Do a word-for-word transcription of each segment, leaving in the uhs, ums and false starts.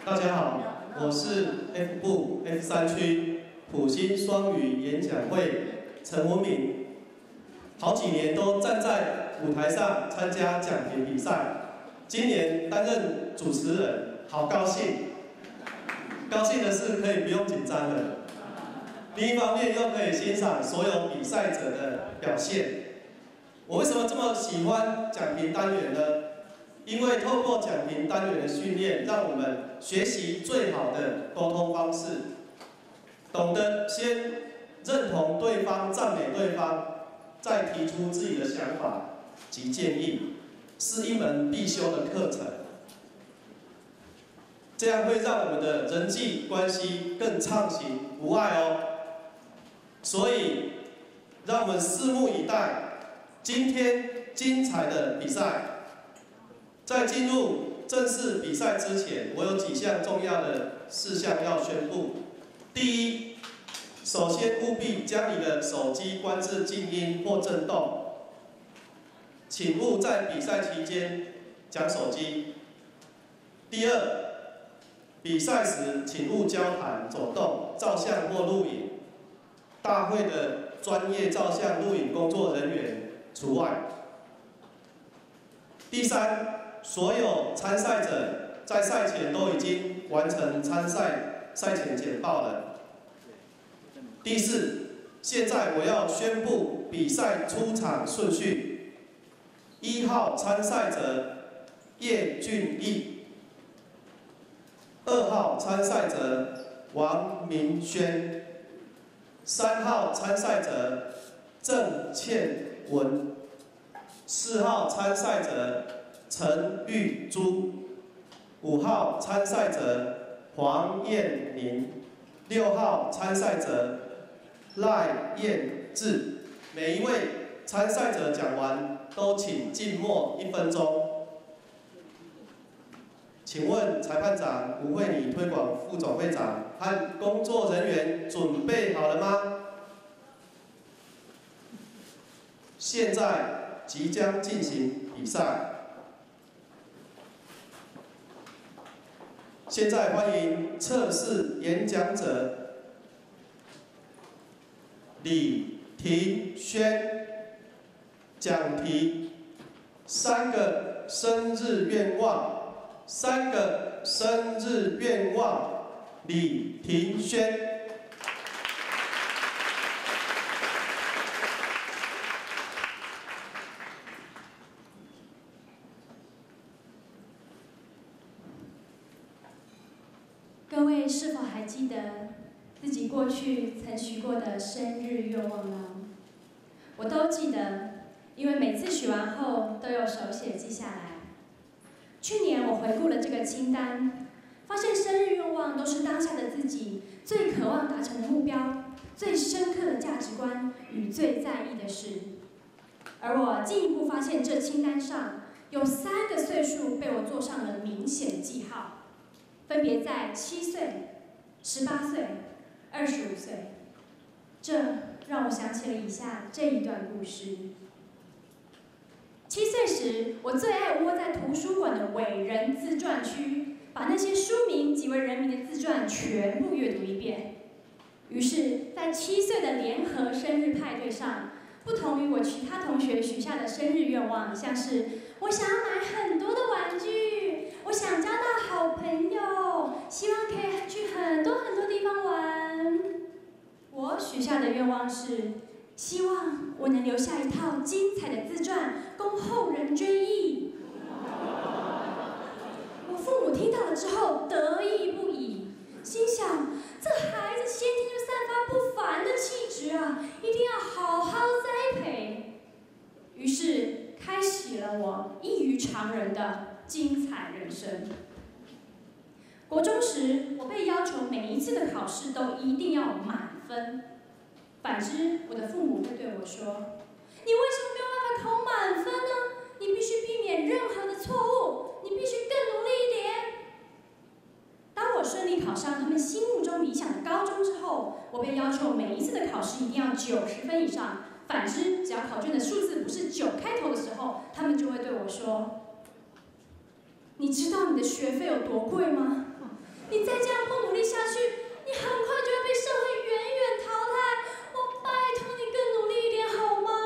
大家好，我是 F 部 F 三区普星双语演讲会陈文敏，好几年都站在舞台上参加讲评比赛，今年担任主持人，好高兴。高兴的是可以不用紧张了，另一方面又可以欣赏所有比赛者的表现。我为什么这么喜欢讲评单元呢？因为透过讲评单元的训练，让我们学习最好的沟通方式，懂得先认同对方、赞美对方，再提出自己的想法及建议，是一门必修的课程。这样会让我们的人际关系更畅行无碍哦。所以，让我们拭目以待今天精彩的比赛。在进入正式比赛之前，我有几项重要的事项要宣布。第一，首先务必将你的手机关至静音或震动，请勿在比赛期间讲手机。第二，比赛时请勿交谈、走动、照相或录影，大会的专业照相、录影工作人员除外。第三，所有参赛者在赛前都已经完成参赛赛前简报了。第四，现在我要宣布比赛出场顺序：一号参赛者叶俊义，二号参赛者王明轩，三号参赛者郑倩文，四号参赛者陈玉珠，五号参赛者黄燕玲，六号参赛者赖燕志。每一位参赛者讲完都请静默一分钟。请问裁判长吴慧妮推广副总会长和工作人员准备好了吗？现在即将进行比赛。现在欢迎测试演讲者李庭轩，讲题：三个生日愿望，三个生日愿望，李庭轩。 各位是否还记得自己过去曾许过的生日愿望呢？我都记得，因为每次许完后都有手写记下来。去年我回顾了这个清单，发现生日愿望都是当下的自己最渴望达成的目标、最深刻的价值观与最在意的事。而我进一步发现，这清单上有三个岁数被我做上了明显记号。分别在七岁、十八岁、二十五岁，这让我想起了以下这一段故事。七岁时，我最爱窝在图书馆的伟人自传区，把那些书名及为人民的自传全部阅读一遍。于是，在七岁的联合生日派对上，不同于我其他同学许下的生日愿望，像是我想要买很多的玩具，我想交到好朋友，希望可以去很多很多地方玩。我许下的愿望是，希望我能留下一套精彩的自传，供后人追忆。我父母听到了之后得意不已，心想：这孩子先天就散发不凡的气质啊，一定要好好栽培。于是，开启了我异于常人的精彩人生。国中时，我被要求每一次的考试都一定要满分。反之，我的父母会对我说：“你为什么没有办法考满分呢？你必须避免任何的错误，你必须更努力一点。”当我顺利考上他们心目中理想的高中之后，我被要求每一次的考试一定要九十分以上。反之，只要考卷的数字不是九开头的时候，他们就会对我说：“你知道你的学费有多贵吗？ 你再这样不努力下去，你很快就会被社会远远淘汰。我拜托你更努力一点好吗？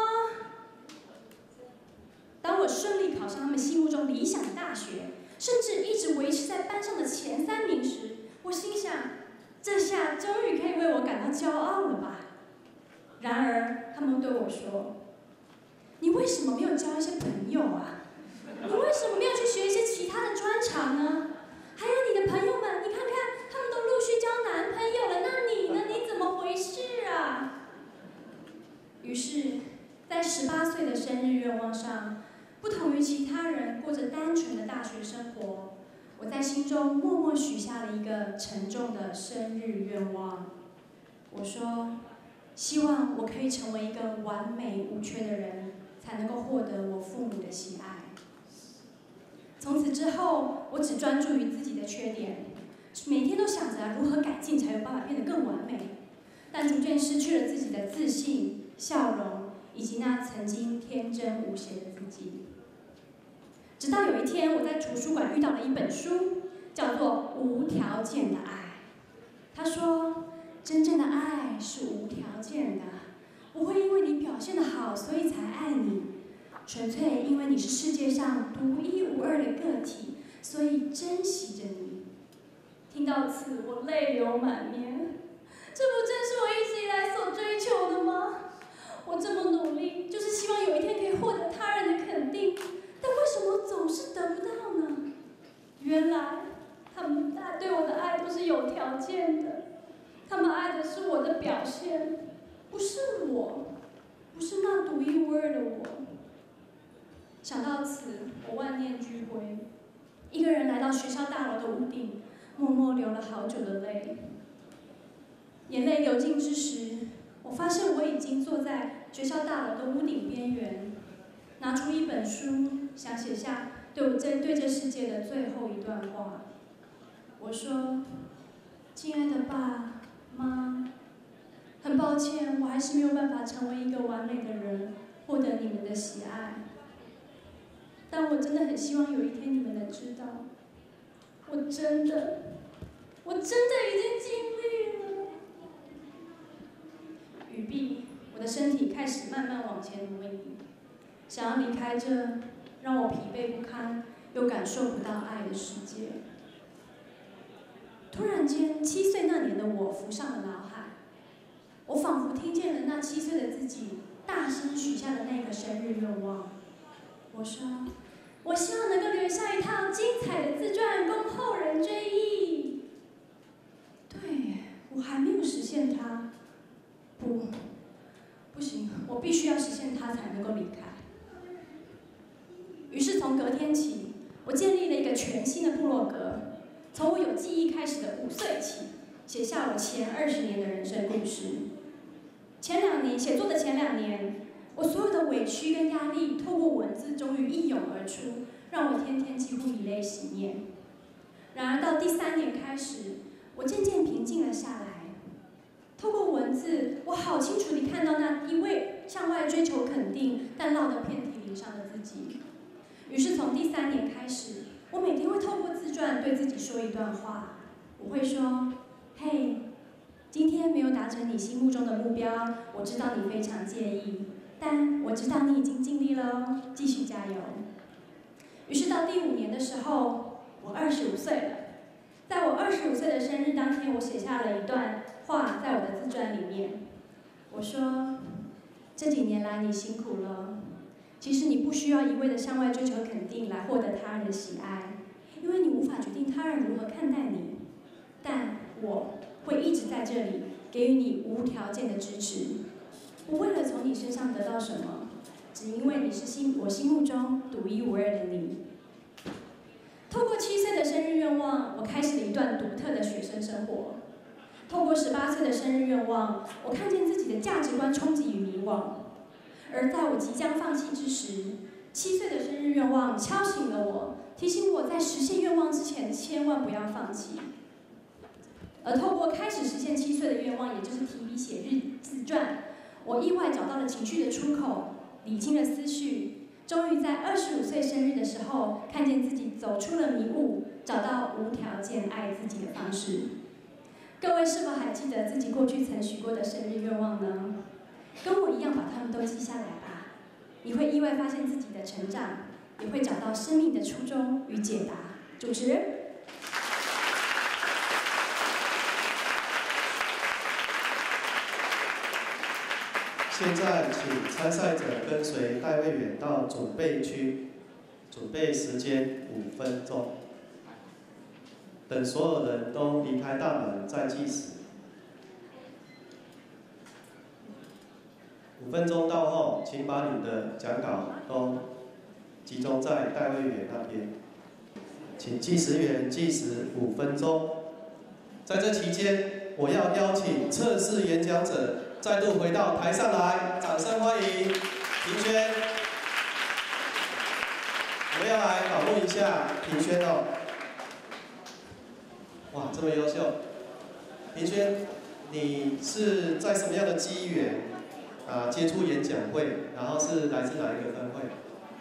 当我顺利考上他们心目中理想的大学，甚至一直维持在班上的前三名时，我心想，这下终于可以为我感到骄傲了吧？然而，他们对我说：“你为什么没有交一些朋友啊？你为什么没有去学一些其他的专长呢？还有你的朋友们，你看看，他们都陆续交男朋友了，那你呢？你怎么回事啊？”于是，在十八岁的生日愿望上，不同于其他人过着单纯的大学生活，我在心中默默许下了一个沉重的生日愿望。我说，希望我可以成为一个完美无缺的人，才能够获得我父母的喜爱。从此之后，我只专注于自己的缺点，每天都想着如何改进才有办法变得更完美，但逐渐失去了自己的自信、笑容，以及那曾经天真无邪的自己。直到有一天，我在图书馆遇到了一本书，叫做《无条件的爱》。他说，真正的爱是无条件的，不会因为你表现得好，所以才爱你，纯粹因为你是世界上独一无二的个体，所以珍惜着你。听到此，我泪流满面。这不正是我一直以来所追求的吗？我这么努力，就是希望有一天可以获得他人的肯定，但为什么总是得不到呢？原来，他们对我的爱都是有条件的，他们爱的是我的表现，不是我，不是那独一无二的我。想到此，我万念俱灰，一个人来到学校大楼的屋顶，默默流了好久的泪。眼泪流尽之时，我发现我已经坐在学校大楼的屋顶边缘，拿出一本书，想写下对我这对这世界的最后一段话。我说：“亲爱的爸妈，很抱歉，我还是没有办法成为一个完美的人，获得你们的喜爱。但我真的很希望有一天你们能知道，我真的，我真的已经尽力了。”语毕，我的身体开始慢慢往前挪移，想要离开这让我疲惫不堪又感受不到爱的世界。突然间，七岁那年的我浮上了脑海，我仿佛听见了那七岁的自己大声许下的那个生日愿望。我说：“我希望能够留下一套精彩的自传，供后人追忆。”对，我还没有实现它。不，不行，我必须要实现它才能够离开。于是从隔天起，我建立了一个全新的部落格，从我有记忆开始的五岁起，写下我前二十年的人生故事。前两年写作的前两年，我所有的委屈跟压力，透过文字终于一涌而出，让我天天几乎以泪洗面。然而到第三年开始，我渐渐平静了下来。透过文字，我好清楚地看到那一位向外追求肯定，但落得遍体鳞伤的自己。于是从第三年开始，我每天会透过自传对自己说一段话。我会说：“嘿，今天没有达成你心目中的目标，我知道你非常介意，但我知道你已经尽力了哦，继续加油。”于是到第五年的时候，我二十五岁了。在我二十五岁的生日当天，我写下了一段话在我的自传里面。我说：“这几年来你辛苦了，其实你不需要一味的向外追求肯定来获得他人的喜爱，因为你无法决定他人如何看待你。但我会一直在这里，给予你无条件的支持，不为了从你身上得到什么，只因为你是心我心目中独一无二的你。”透过七岁的生日愿望，我开始了一段独特的学生生活。透过十八岁的生日愿望，我看见自己的价值观冲击与迷惘。而在我即将放弃之时，七岁的生日愿望敲醒了我，提醒我在实现愿望之前千万不要放弃。而透过开始实现七岁的愿望，也就是提笔写日自传，我意外找到了情绪的出口，理清了思绪，终于在二十五岁生日的时候，看见自己走出了迷雾， 找到无条件爱自己的方式。各位是否还记得自己过去曾许过的生日愿望呢？跟我一样把它们都记下来吧，你会意外发现自己的成长，也会找到生命的初衷与解答。主持人。 现在，请参赛者跟随代位员到准备区，准备时间五分钟。等所有人都离开大门再计时。五分钟到后，请把你的讲稿都集中在代位员那边。请计时员计时五分钟。在这期间，我要邀请测试演讲者再度回到台上来，掌声欢迎庭轩。我们要来访问一下庭轩哦。哇，这么优秀！庭轩，你是在什么样的机缘啊接触演讲会？然后是来自哪一个分会？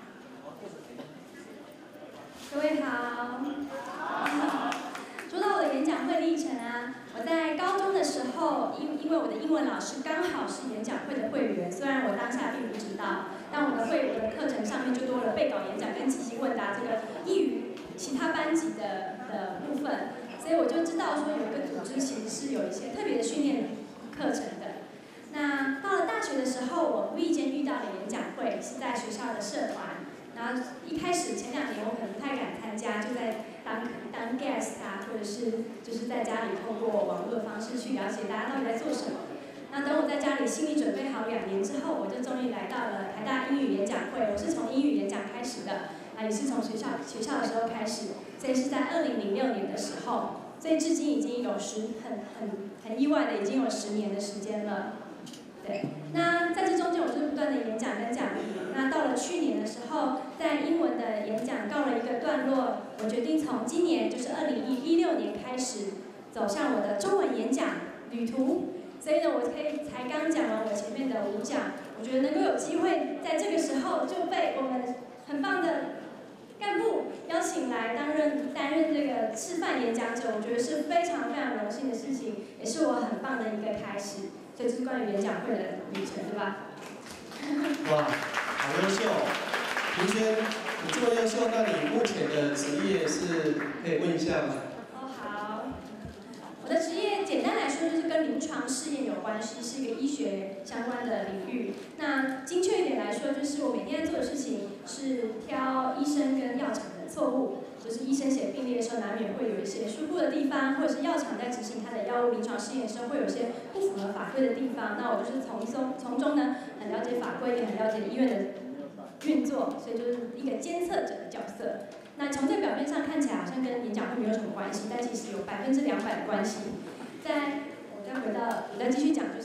各位好。说到我的演讲会历程啊，我在高中的时候，因因为我的英文老师刚好是演讲会的会员，虽然我当下并不知道，但我的会我的课程上面就多了背稿演讲跟即兴问答这个异于其他班级的的部分，所以我就知道说有一个组织其实是有一些特别的训练课程的。那到了大学的时候，我无意间遇到了演讲会，是在学校的社团。然后一开始前两年我可能不太敢参加，就在当当 guest 啊，或者是就是在家里透过网络的方式去了解大家到底在做什么。那等我在家里心理准备好两年之后，我就终于来到了台大英语演讲会。我是从英语演讲开始的，啊也是从学校学校的时候开始，所以是在二零零六年的时候，所以至今已经有十很很很意外的已经有十年的时间了。对，那在这中间我就是不断的演讲跟讲题。那到了去年的时候，在英文的演讲告了一个段落，我决定从今年就是二零一六年开始，走向我的中文演讲旅途。所以呢，我可以才刚讲完我前面的五讲，我觉得能够有机会在这个时候就被我们很棒的干部邀请来担任担任这个示范演讲者，我觉得是非常非常荣幸的事情，也是我很棒的一个开始。所以这是关于演讲会的旅程，对吧？ 哇，好优秀！庭轩，你这么优秀，那你目前的职业是可以问一下吗？ 哦，好。我的职业简单来说就是跟临床试验有关系，是一个医学相关的领域。那精确一点来说，就是我每天在做的事情是挑医生跟药厂的错误。就是医生写病历的时候，难免会有一些疏忽的地方，或者是药厂在执行它的药物临床试验的时候，会有一些不符合法规的地方。那我就是从中从中呢，很了解法规，也很了解医院的运作，所以就是一个监测者的角色。那从这表面上看起来好像跟演讲会没有什么关系，但其实有百分之两百的关系。在我再回到，我再继续讲，就是。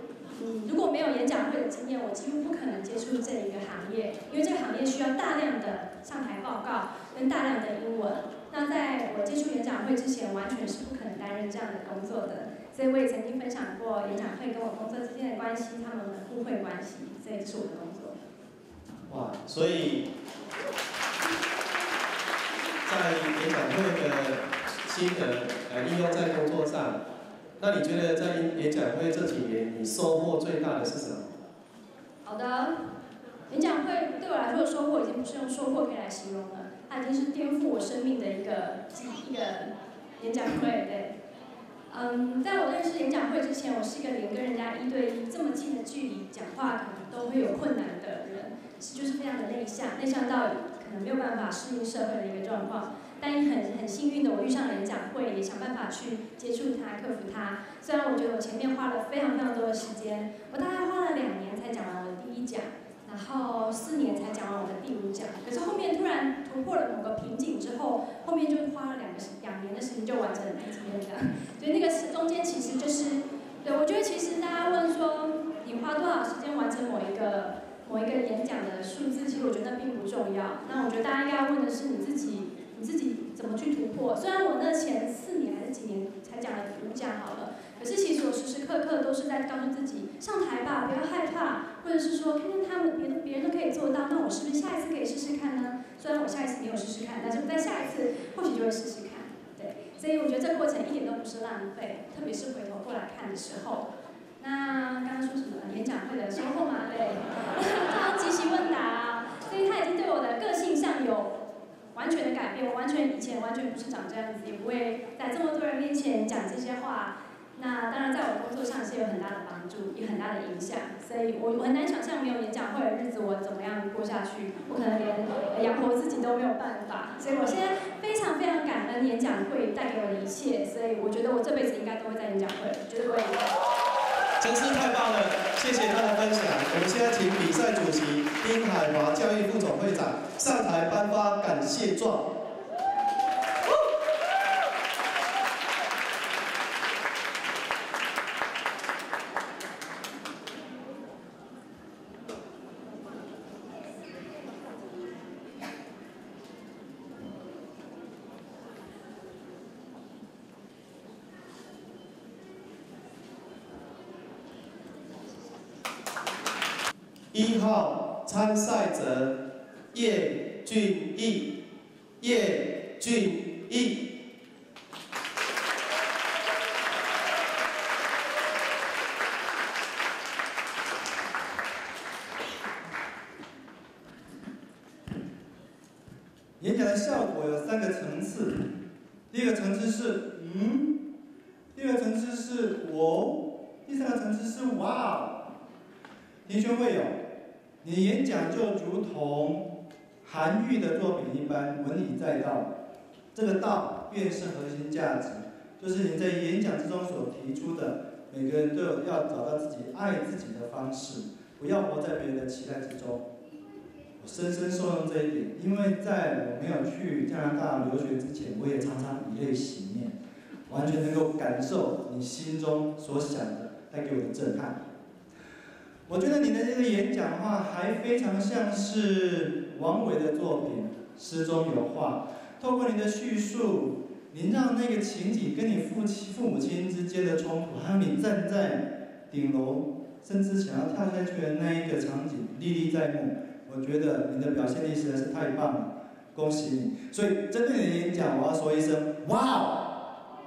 嗯，如果没有演讲会的经验，我几乎不可能接触这一个行业，因为这个行业需要大量的上台报告跟大量的英文。那在我接触演讲会之前，完全是不可能担任这样的工作的。所以我也曾经分享过演讲会跟我工作之间的关系，他们的互惠关系，所以这是我的工作。 哇，所以在演讲会的心得来利用在工作上。那你觉得在演讲会这几年，你收获最大的是什么？ 好的，演讲会对我来说的收获已经不是用收获可以来形容了，它已经是颠覆我生命的一个一个演讲会。对，嗯，在我认识演讲会之前，我是一个连跟人家一对一这么近的距离讲话可能都会有困难的人，就是非常的内向，内向到可能没有办法适应社会的一个状况。但也很很幸运的，我遇上了演讲会，也想办法去接触它、克服它。虽然我觉得我前面花了非常非常多的时间，我大概花了两年才讲完我的第一讲，然后四年才讲完我的第五讲。可是后面突然突破了某个瓶颈之后，后面就花了两个两年的时间就完成了第几篇讲。所以那个是中间其实就是，对我觉得其实大家问说你花多少时间完成某一个某一个演讲的数字，其实我觉得那并不重要。那我觉得大家应该问的是你自己。你自己怎么去突破？虽然我那前四年还是几年才讲了五讲好了，可是其实我时时刻刻都是在告诉自己，上台吧，不要害怕，或者是说看看他们别人别人都可以做到，那我是不是下一次可以试试看呢？虽然我下一次没有试试看，但是我在下一次或许就会试试看。 所以我觉得这过程一点都不是浪费，特别是回头过来看的时候。那刚刚说什么了？演讲会的收获嘛，对，他要即席问答，所以他已经对我的个性上有完全的改变。我完全以前完全不是长这样子，也不会在这么多人面前讲这些话。那当然，在我工作上是有很大的帮助，也很大的影响。所以我我很难想象没有演讲会的日子我怎么样过下去，我可能连养活自己都没有办法。所以我现在非常非常感恩演讲会带给我的一切，所以我觉得我这辈子应该都会在演讲会，绝对不会离开。 真是太棒了，谢谢他的分享。我们现在请比赛主席丁海华教育副总会长上台颁发感谢状。一号参赛者叶俊毅，叶俊毅。 演讲的效果有三个层次，第一个层次是嗯，第二个层次是哦，第三个层次是哇哦。听宣会友，你的演讲就如同韩愈的作品一般，文理载道。这个道便是核心价值，就是你在演讲之中所提出的，每个人都有要找到自己爱自己的方式，不要活在别人的期待之中。我深深受用这一点，因为在我没有去加拿大留学之前，我也常常以泪洗面，完全能够感受你心中所想的带给我的震撼。我觉得你的这个演讲的话，还非常像是王维的作品《诗中有画》。透过你的叙述，您让那个情景跟你父亲、父母亲之间的冲突，还有你站在顶楼，甚至想要跳下去的那一个场景，历历在目。我觉得你的表现力实在是太棒了，恭喜你！所以针对你的演讲，我要说一声哇哦！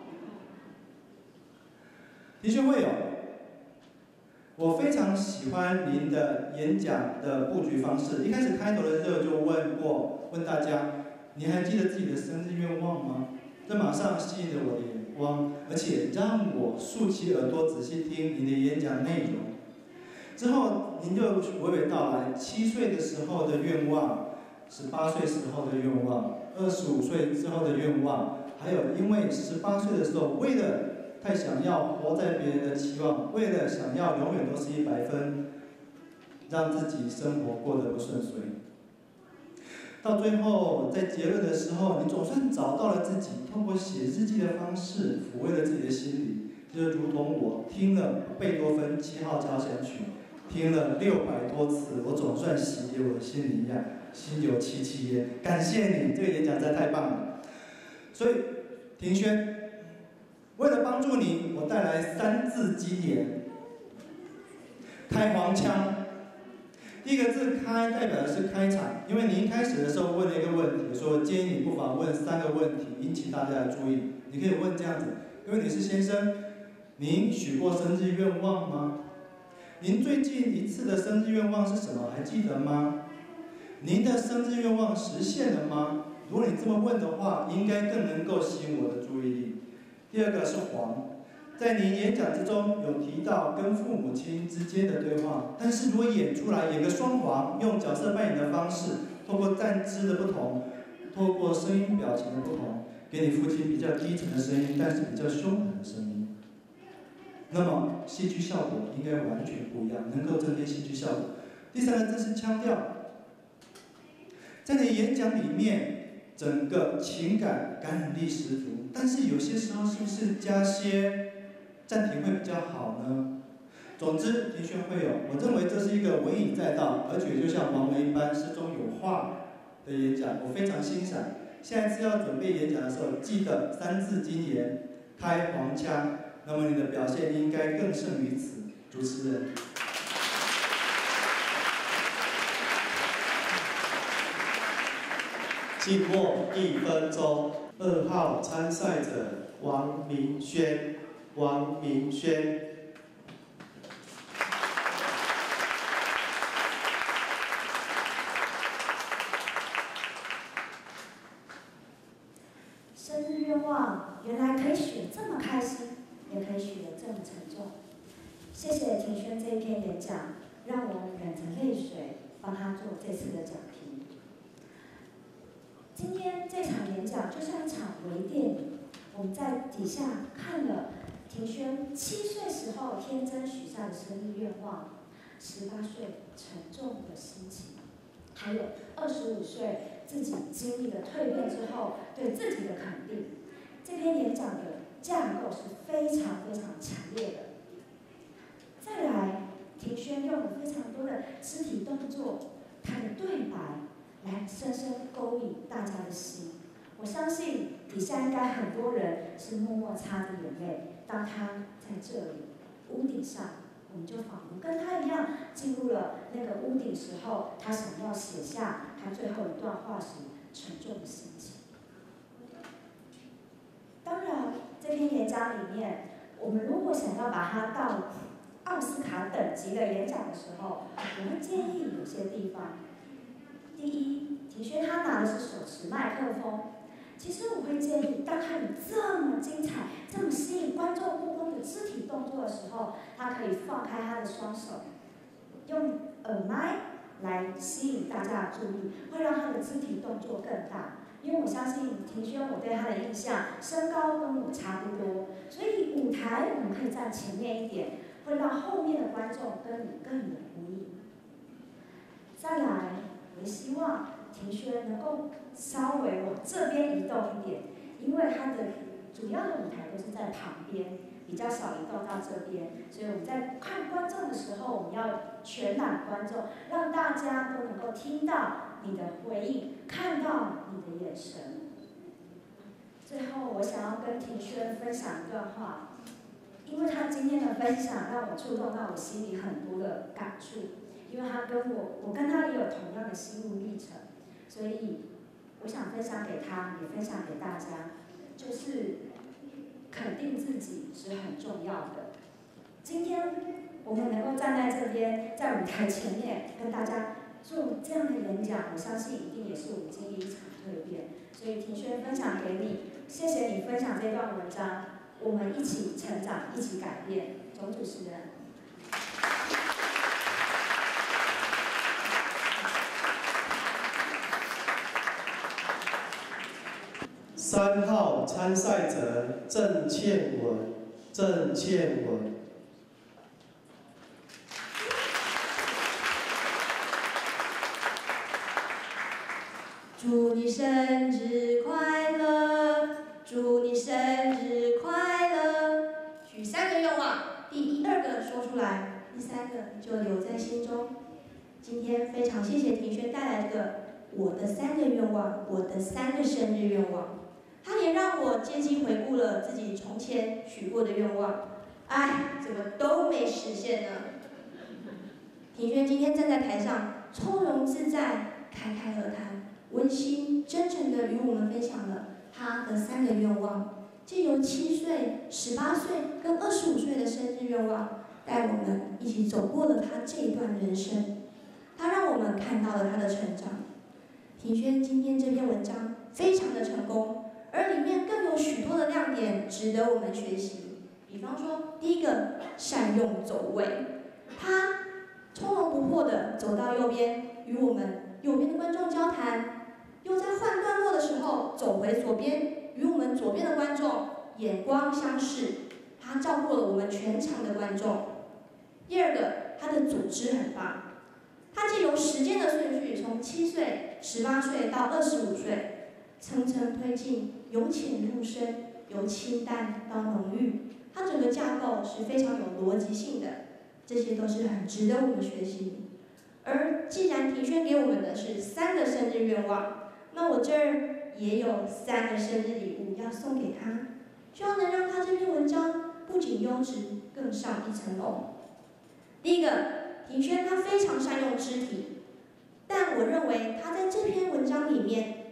的确会有。我非常喜欢您的演讲的布局方式。一开始开头的时候就问过，问大家，你还记得自己的生日愿望吗？这马上吸引了我的眼光，而且让我竖起耳朵仔细听您的演讲内容。之后您就娓娓道来，七岁的时候的愿望，十八岁时候的愿望，二十五岁之后的愿望，还有因为十八岁的时候为了太想要活在别人的期望，为了想要永远都是一百分，让自己生活过得不顺遂。到最后，在结论的时候，你总算找到了自己，通过写日记的方式抚慰了自己的心理，就如同我听了贝多芬七号交响曲，听了六百多次，我总算洗涤我的心灵一样，心有戚戚焉。感谢你，这个演讲实在太棒了。所以，庭轩。为了帮助你，我带来三字经典。开黄腔，第一个字“开”代表的是开场，因为你一开始的时候问了一个问题，说建议你不妨问三个问题，引起大家的注意。你可以问这样子：各位女士先生，您许过生日愿望吗？您最近一次的生日愿望是什么？还记得吗？您的生日愿望实现了吗？如果你这么问的话，应该更能够吸引我的注意力。第二个是黄，在您演讲之中有提到跟父母亲之间的对话，但是如果演出来演个双簧，用角色扮演的方式，透过站姿的不同，透过声音表情的不同，给你父亲比较低沉的声音，但是比较凶狠的声音，那么戏剧效果应该完全不一样，能够增添戏剧效果。第三个字是腔调，在你演讲里面，整个情感感染力十足。但是有些时候是不是加些暂停会比较好呢？总之，庭轩会友，我认为这是一个文以载道，而且就像王维一般诗中有画的演讲，我非常欣赏。下一次要准备演讲的时候，记得三字经言，开黄腔，那么你的表现应该更胜于此。主持人。 静默一分钟。二号参赛者王明轩，王明轩。 生日愿望原来可以许这么开心，也可以许得这么沉重。谢谢庭轩这一篇演讲，让我忍着泪水帮他做这次的讲题。今天这场演讲就像一场微电影，我们在底下看了庭轩七岁时候天真许下的生日愿望，十八岁沉重的心情，还有二十五岁自己经历了蜕变之后对自己的肯定。这篇演讲的架构是非常非常强烈的。再来，庭轩用了非常多的肢体动作，他的对白来深深勾引大家的心。我相信底下应该很多人是默默擦着眼泪。当他在这里屋顶上，我们就仿佛跟他一样进入了那个屋顶时候，他想要写下他最后一段话时沉重的心情。当然，这篇演讲里面，我们如果想要把它到奥斯卡等级的演讲的时候，我会建议有些地方。第一，庭轩他拿的是手持麦克风，其实我会建议，当他有这么精彩、这么吸引观众目光的肢体动作的时候，他可以放开他的双手，用耳麦来吸引大家的注意，会让他的肢体动作更大。因为我相信庭轩，我对他的印象，身高跟我差不多，所以舞台我们可以站前面一点，会让后面的观众跟你更有呼应。再来，我希望庭轩能够稍微往这边移动一点，因为他的主要的舞台都是在旁边，比较少移动到这边，所以我们在看观众的时候，我们要全览观众，让大家都能够听到你的回应，看到你的眼神。最后，我想要跟庭轩分享一段话，因为他今天的分享让我触动到我心里很多的感触，因为他跟我，我跟他也有同样的心路历程，所以我想分享给他，也分享给大家，就是肯定自己是很重要的。今天我们能够站在这边，在舞台前面跟大家做这样的演讲，我相信一定也是我们经历一场蜕变。所以庭轩分享给你，谢谢你分享这段文章，我们一起成长，一起改变。总主持人。 三号参赛者郑倩文，郑倩文。 祝你生日快乐，祝你生日快乐。许三个愿望，第一二个说出来，第三个就留在心中。今天非常谢谢庭轩带来的我的三个愿望，我的三个生日愿望。他也让我借机回顾了自己从前许过的愿望，哎，怎么都没实现呢？庭轩今天站在台上，从容自在，侃侃而谈，温馨真诚地与我们分享了他的三个愿望，借由七岁、十八岁跟二十五岁的生日愿望，带我们一起走过了他这一段人生。他让我们看到了他的成长。庭轩今天这篇文章非常的成功，而里面更有许多的亮点值得我们学习。比方说，第一个，善用走位，他从容不迫地走到右边，与我们右边的观众交谈，又在换段落的时候走回左边，与我们左边的观众眼光相视，他照顾了我们全场的观众。第二个，他的组织很棒，他借由时间的顺序，从七岁、十八岁到二十五岁，层层推进，由浅入深，由清淡到浓郁，它整个架构是非常有逻辑性的，这些都是很值得我们学习。而既然庭轩给我们的是三个生日愿望，那我这儿也有三个生日礼物要送给他，希望能让他这篇文章不仅优质，更上一层楼。第一个，庭轩他非常善用肢体，但我认为他在这篇文章里面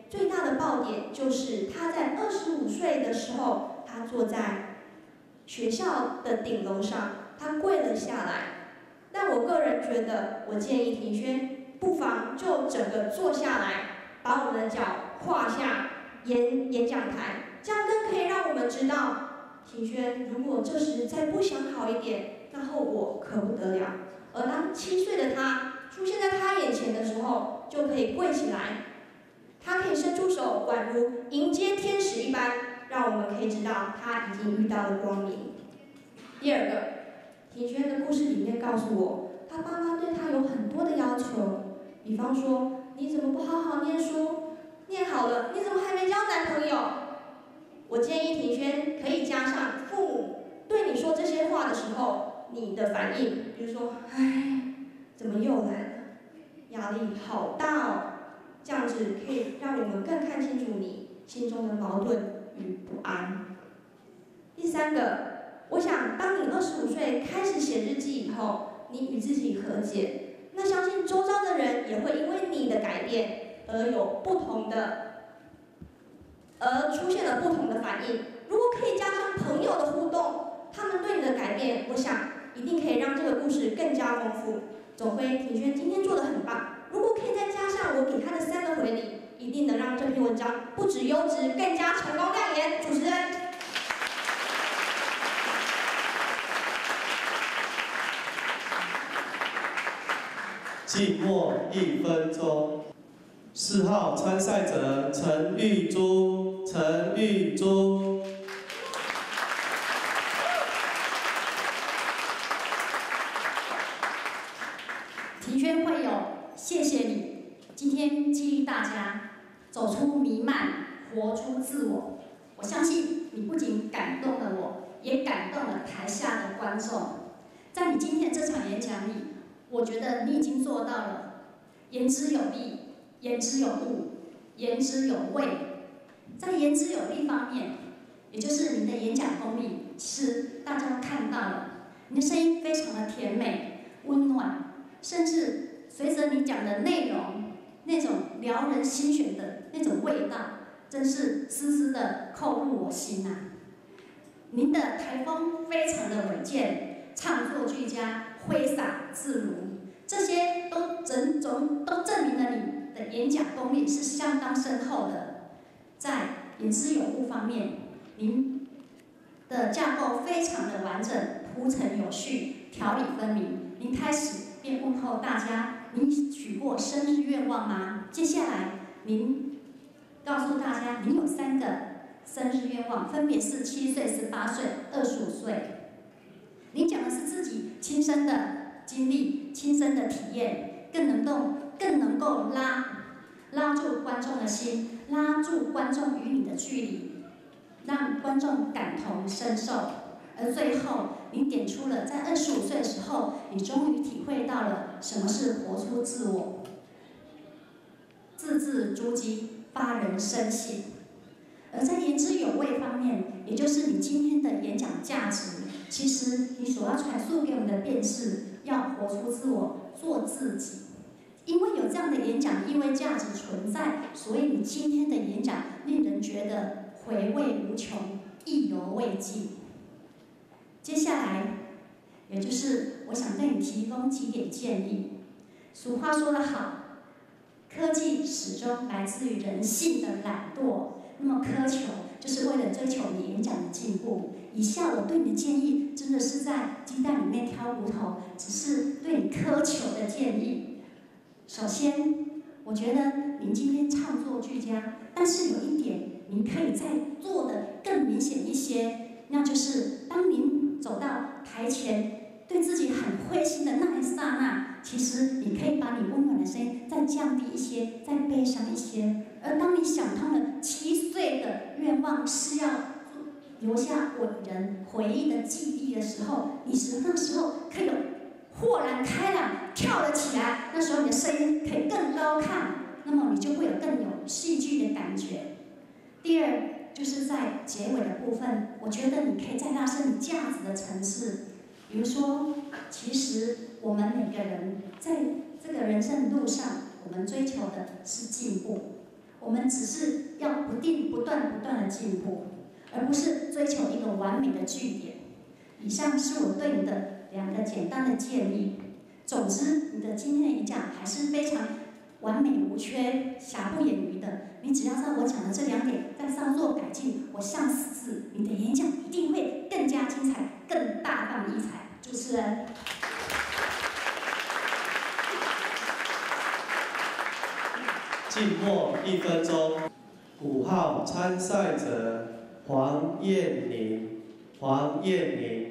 最大的爆点就是他在二十五岁的时候，他坐在学校的顶楼上，他跪了下来。但我个人觉得，我建议庭轩不妨就整个坐下来，把我们的脚跨下演演讲台，这样更可以让我们知道，庭轩如果这时再不想好一点，那后果可不得了。而当七岁的他出现在他眼前的时候，就可以跪起来，他可以伸出手，宛如迎接天使一般，让我们可以知道他已经遇到了光明。第二个，庭轩的故事里面告诉我，他爸妈对他有很多的要求，比方说，你怎么不好好念书？念好了，你怎么还没交男朋友？我建议庭轩可以加上父母对你说这些话的时候，你的反应，比如说，唉，怎么又来了？压力好大哦。这样子可以让我们更看清楚你心中的矛盾与不安。第三个，我想当你二十五岁开始写日记以后，你与自己和解，那相信周遭的人也会因为你的改变而有不同的，而出现了不同的反应。如果可以加上朋友的互动，他们对你的改变，我想一定可以让这个故事更加丰富。总归庭轩今天做得很棒，如果可以再加上我给他的三个回礼，一定能让这篇文章不止优质，更加成功亮眼。主持人。 静默一分钟。四号参赛者陈玉珠，陈玉珠。 庭轩会友，谢谢你，今天激励大家走出弥漫，活出自我。我相信你不仅感动了我，也感动了台下的观众。在你今天这场演讲里，我觉得你已经做到了言之有力、言之有物、言之有味。在言之有力方面，也就是您的演讲功力，其实大家都看到了，你的声音非常的甜美、温暖，甚至随着你讲的内容，那种撩人心弦的那种味道，真是丝丝的扣入我心啊！您的台风非常的稳健，唱作俱佳，挥洒自如，这些都整种都证明了你的演讲功力是相当深厚的。在言之有物方面，您的架构非常的完整，铺陈有序，条理分明。您开始便问候大家，您许过生日愿望吗？接下来您告诉大家，您有三个生日愿望，分别是七岁、十八岁、二十五岁。您讲的是自己亲身的经历、亲身的体验，更能够更能够拉拉住观众的心，拉住观众与你的距离，让观众感同身受。而最后，您点出了在二十五岁的时候，你终于体会到了什么是活出自我，字字珠玑，发人深省。而在言之有味方面，也就是你今天的演讲价值，其实你所要传输给我们的便是要活出自我，做自己。因为有这样的演讲意味价值存在，所以你今天的演讲令人觉得回味无穷，意犹未尽。接下来，也就是我想对你提供几点建议。俗话说得好，科技始终来自于人性的懒惰，那么苛求就是为了追求你演讲的进步。以下我对你的建议，真的是在鸡蛋里面挑骨头，只是对你苛求的建议。首先，我觉得您今天唱作俱佳，但是有一点您可以再做得更明显一些，那就是当您走到台前，对自己很灰心的那一刹那，其实你可以把你温暖的声音再降低一些，再悲伤一些。而当你想通了七岁的愿望是要留下伟人回忆的记忆的时候，你是那时候可以有豁然开朗，跳了起来。那时候你的声音可以更高亢，那么你就会有更有戏剧的感觉。第二，就是在结尾的部分，我觉得你可以再拉升你价值的层次。比如说，其实我们每个人在这个人生的路上，我们追求的是进步。 我们只是要不定、不断、不断的进步，而不是追求一个完美的句点。以上是我对你的两个简单的建议。总之，你的今天的演讲还是非常完美无缺、瑕不掩瑜的。你只要照我讲的这两点再稍作改进，我相信你的演讲一定会更加精彩、更大放异彩。主持人。 静默一分钟。五号参赛者黄燕玲，黄燕玲。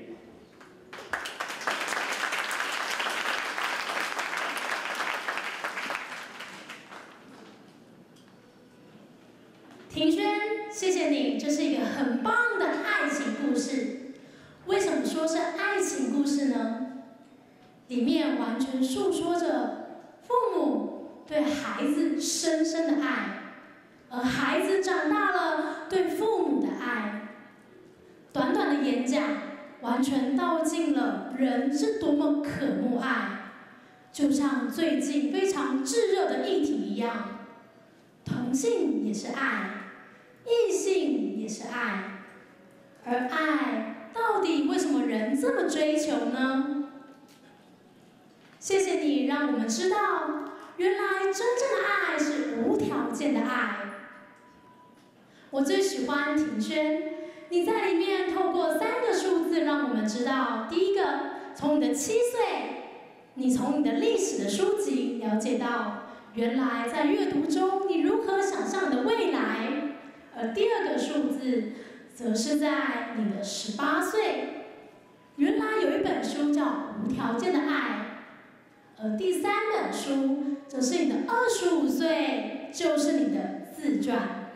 庭轩，谢谢你，这是一个很棒的爱情故事。为什么说是爱情故事呢？里面完全诉说着父母对孩子深深的爱，而孩子长大了对父母的爱。短短的演讲，完全道尽了人是多么渴慕爱，就像最近非常炙热的议题一样，同性也是爱。异性也是爱，而爱到底为什么人这么追求呢？谢谢你让我们知道，原来真正的爱是无条件的爱。我最喜欢庭轩，你在里面透过三个数字让我们知道，第一个，从你的七岁，你从你的历史的书籍了解到，原来在阅读中你如何想象你的未来。而第二个数字，则是在你的十八岁，原来有一本书叫《无条件的爱》，而第三本书，则是你的二十五岁，就是你的自传。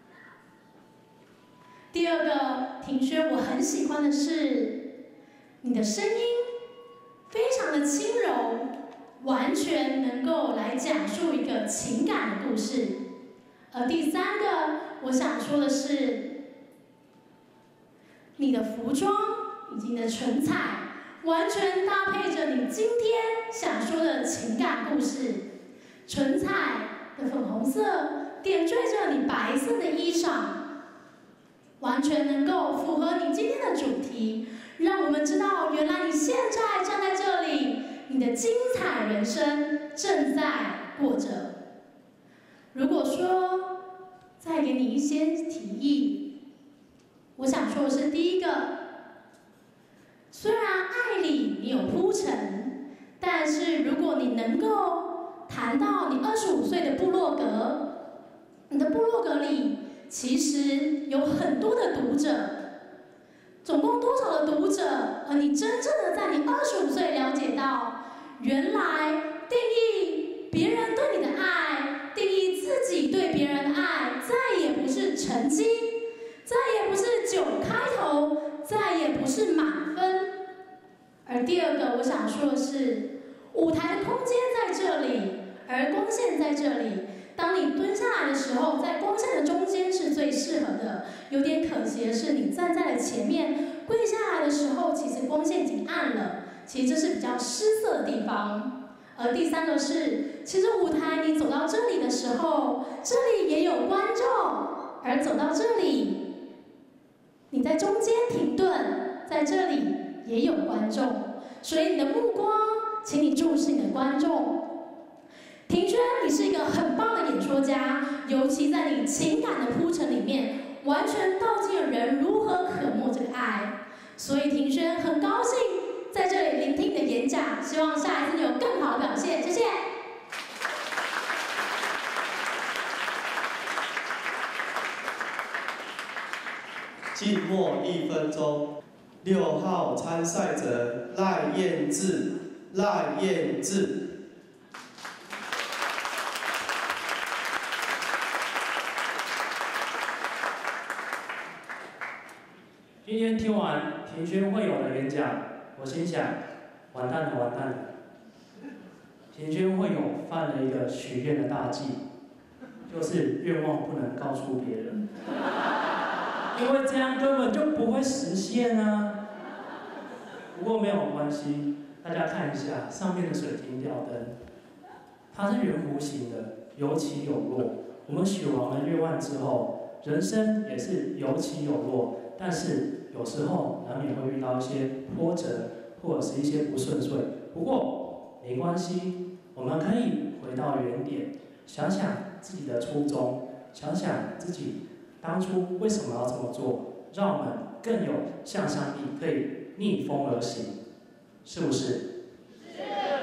第二个，庭轩，我很喜欢的是，你的声音非常的轻柔，完全能够来讲述一个情感的故事。而第三个，我想说的是，你的服装以及你的唇彩，完全搭配着你今天想说的情感故事。唇彩的粉红色点缀着你白色的衣裳，完全能够符合你今天的主题，让我们知道，原来你现在站在这里，你的精彩人生正在过着。如果说再给你一些提议，我想说的是，第一个，虽然爱里你有铺陈，但是如果你能够谈到你二十五岁的部落格，你的部落格里其实有很多的读者，总共多少的读者？而你真正的在你二十五岁了解到，原来定义别人对你的爱，定义自己对别人的爱，再也不是成绩，再也不是九开头，再也不是满分。而第二个我想说的是，舞台的空间在这里，而光线在这里。当你蹲下来的时候，在光线的中间是最适合的。有点可惜的是，你站在了前面，跪下来的时候，其实光线已经暗了，其实这是比较失色的地方。而第三个是，其实舞台你走到这里的时候，这里也有观众，而走到这里，你在中间停顿，在这里也有观众，所以你的目光，请你注视你的观众。庭轩，你是一个很棒的演说家，尤其在你情感的铺陈里面，完全道尽了人如何渴慕这个爱。所以庭轩很高兴在这里聆听你的演讲，希望下一次你有更好的表现，谢谢。 静默一分钟。六号参赛者赖燕志，赖燕志。 今天听完庭轩会友的演讲，我心想，完蛋了，完蛋了。庭轩会友犯了一个许愿的大忌，就是愿望不能告诉别人，因为这样根本就不会实现啊。不过没有关系，大家看一下上面的水晶吊灯，它是圆弧形的，有起有落， 我们许完了愿望之后，人生也是有起有落，但是有时候难免会遇到一些波折，或者是一些不顺遂。不过没关系，我们可以回到原点，想想自己的初衷，想想自己当初为什么要这么做，让我们更有向心力，可以逆风而行，是不是？是。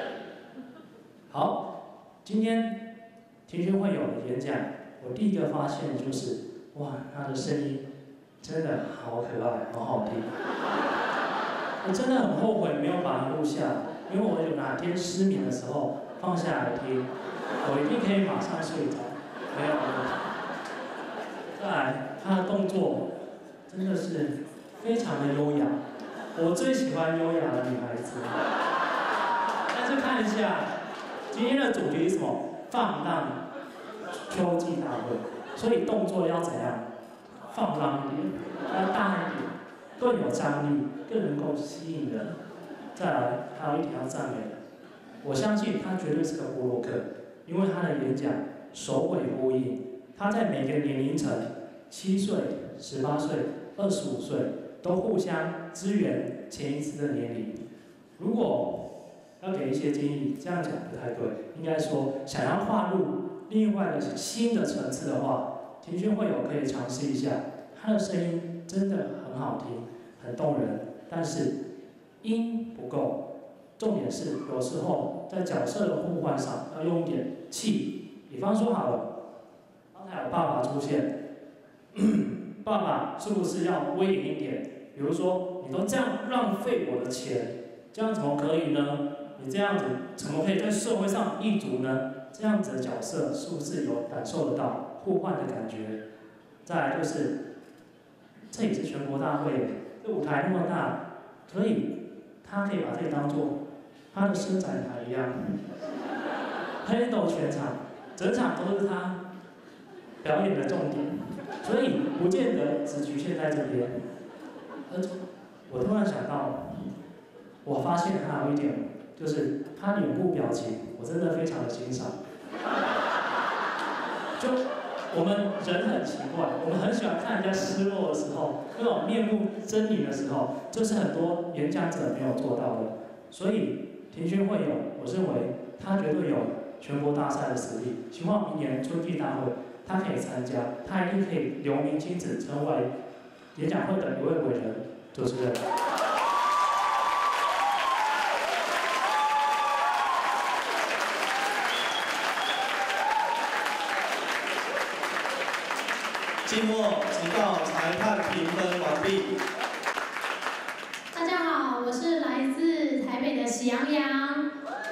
好，今天庭轩会友的演讲，我第一个发现就是，哇，他的声音真的好可爱，好好听。我真的很后悔没有把它录下来，因为我有哪天失眠的时候放下来听，我一定可以马上睡着，没有问题。再来，他的动作真的是非常的优雅，我最喜欢优雅的女孩子。但是看一下今天的主题是什么？放浪秋季大会，所以动作要怎样？放浪一点，要大一点，更有张力，更能够吸引人。再来，还有一条赞美的，我相信他绝对是个部落客，因为他的演讲首尾呼应，他在每个年龄层，七岁、十八岁、二十五岁，都互相支援前一次的年龄。如果要给一些建议，这样讲不太对，应该说想要跨入另外的新的层次的话，庭轩会友可以尝试一下。他的声音真的很好听，很动人，但是音不够。重点是有时候在角色的互换上要用一点气。比方说好了，刚才有爸爸出现，爸爸是不是要威严一点？比如说，你都这样浪费我的钱，这样怎么可以呢？你这样子怎么可以在社会上立足呢？这样子的角色是不是有感受得到互换的感觉？再来就是，这也是全国大会，这舞台那么大，所以他可以把这里当做他的伸展台一样，黑斗全场，整场都是他表演的重点，所以不见得只局限在这边。而我突然想到，我发现还有一点，就是他脸部表情，我真的非常的欣赏。就我们人很奇怪，我们很喜欢看人家失落的时候，那种面目狰狞的时候，这是很多演讲者没有做到的。所以庭轩会友，我认为他绝对有全国大赛的实力。希望明年春季大会他可以参加，他一定可以留名青史，成为演讲会的一位伟人。主持人。 静默，直到裁判评分完毕。 大家好，我是来自台北的喜羊羊。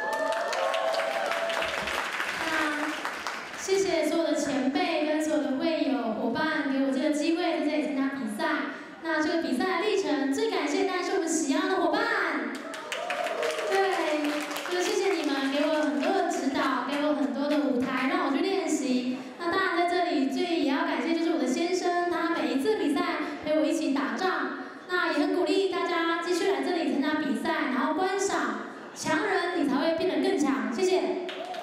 那谢谢所有的前辈跟所有的会友伙伴给我这个机会在这里参加比赛。那这个比赛的历程，最感谢当然是我们喜羊羊的伙伴。对，就谢谢你们给我很多的指导，给我很多的舞台让我去练习。那当然在这里最也要感谢就是我的先生，他每一次比赛陪我一起打仗。那也很鼓励大家继续来这里参加比赛，然后观赏，强人你才会变得更强。谢谢。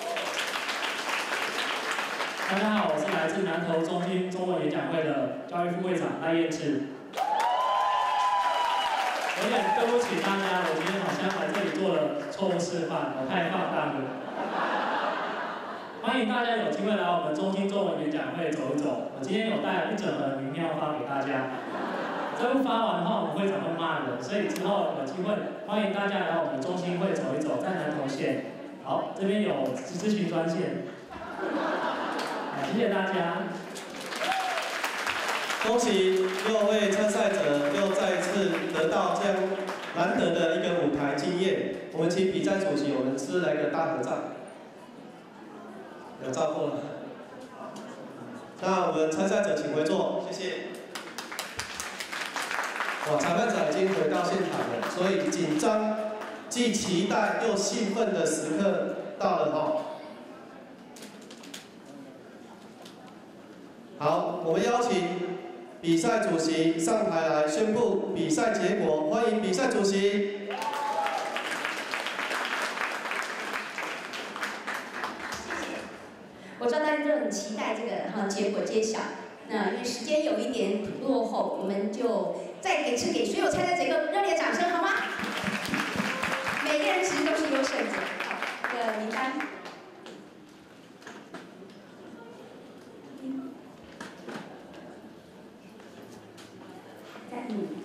大家好，我是来自南投中心中文演讲会的教育副会长赖彦志。有点对不起大家，我今天好像来这里做了错误示范，我太放荡了。欢迎大家有机会来我们中心中文演讲会走一走。我今天有带了一整盒名片要发给大家。这不发完的话，我们会长会骂人，所以之后有机会欢迎大家来我们中心会走一走，在南投县。好，这边有咨询专线。谢谢大家。 恭喜六位参赛者又再次得到这样难得的一个舞台经验。我们请比赛主席，我们是来个大合照。有照过了。那我们参赛者请回座，谢谢。哇，裁判长已经回到现场了，所以紧张、既期待又兴奋的时刻到了哈。好，我们邀请比赛主席上台来宣布比赛结果，欢迎比赛主席。 我叫戴热很期待这个哈结果揭晓。那因为时间有一点落后，我们就再给次给所有参赛者一个热烈掌声，好吗？每个人其实都是优胜者。好，这个名单。在你。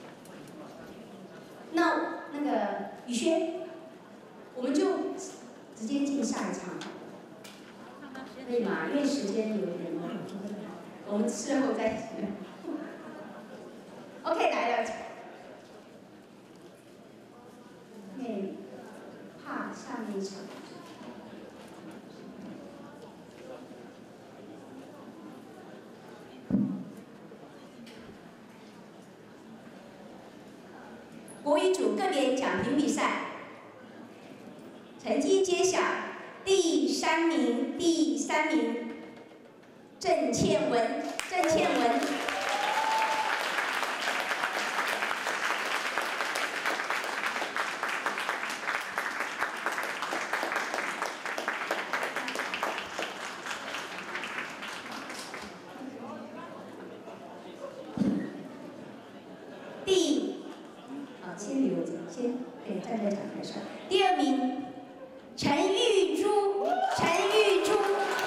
那那个宇轩，我们就直接进下一场，可以吗？因为时间有点慢，我们事后再提。OK， 来了。因为怕下面一场。国语组个别讲评比赛，成绩揭晓。第三名，第三名，郑倩文，郑倩文。第，啊，先留着，先对站在讲台上。第二名，陈玉珠，陈玉珠。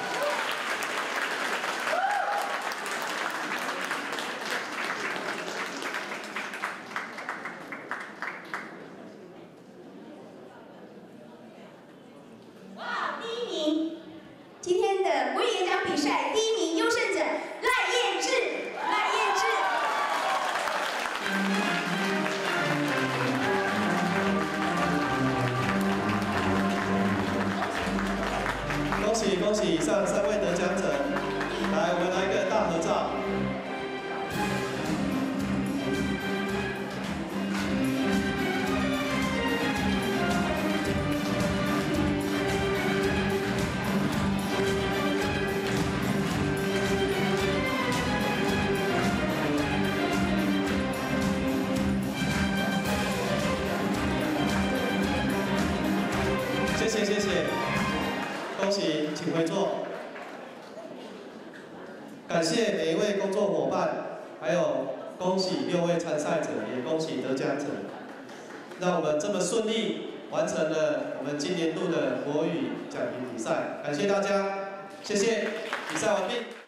哇，第一名，今天的国语演讲比赛第一名优胜者赖燕智，赖燕智。 恭喜恭喜以上三位得奖者！来，我们来一个大合照。谢谢谢谢。恭喜，请回座。感谢每一位工作伙伴，还有恭喜六位参赛者，也恭喜得奖者，让我们这么顺利完成了我们今年度的国语讲评比赛。感谢大家，谢谢，比赛完毕。